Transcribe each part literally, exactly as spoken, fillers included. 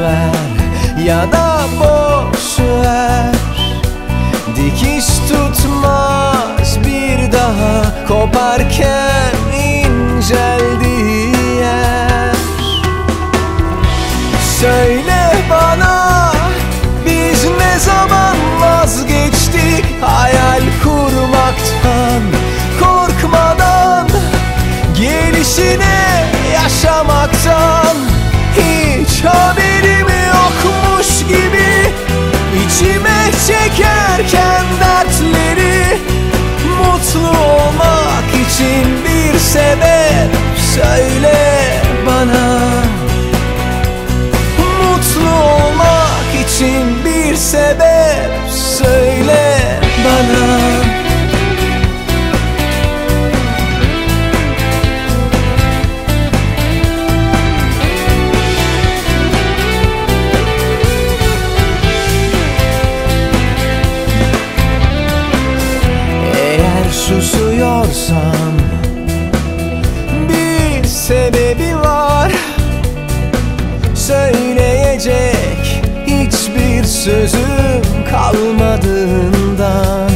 ver ya da boş ver. Dikiş tutmaz bir daha koparken inceldiği yer. Söyle bana, biz ne zaman vazgeçtik hayal kurmaktan, korkmadan, gelişine yaşamaktan? Hiç haberim yokmuş gibi içime çekerken dertleri, mutlu olmak için bir sebep söyle bana. Mutlu olmak için bir sebep söyle bana. Susuyorsam bir sebebi var, söyleyecek hiçbir sözüm kalmadığından.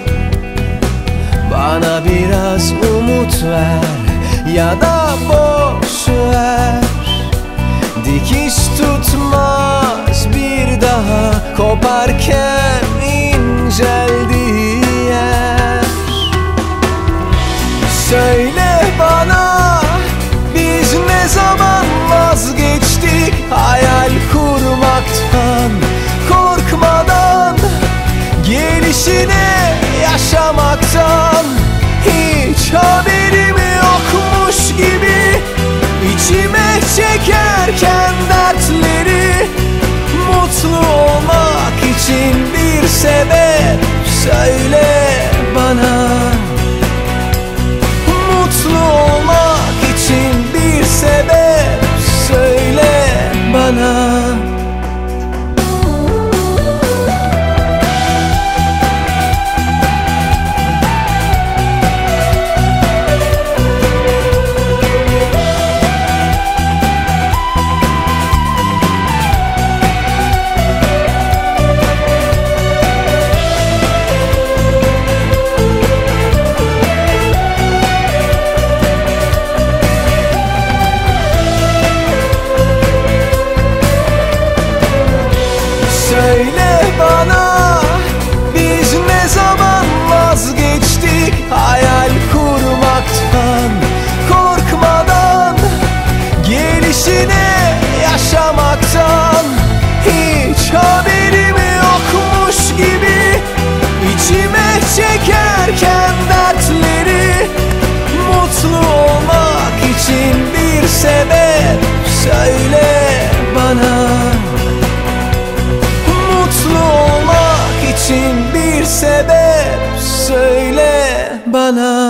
Bana biraz umut ver ya da boş ver. Dikiş tutmaz bir daha koparken inceldiği yer. Söyle bana, biz ne zaman vazgeçtik hayal kurmaktan, korkmadan, gelişine yaşamaktan? Hiç haberim yokmuş gibi içime çekerken dertleri, mutlu olmak için bir sebep söyle bana. Mutlu olmak için bir sebep söyle bana. Söyle bana, biz ne zaman vazgeçtik hayal kurmaktan, korkmadan, gelişine yaşamaktan? Hiç haberim yokmuş gibi içime çekerken dertleri, mutlu olmak için bir sebep söyle bana. Mutlu olmak için bir sebep söyle bana.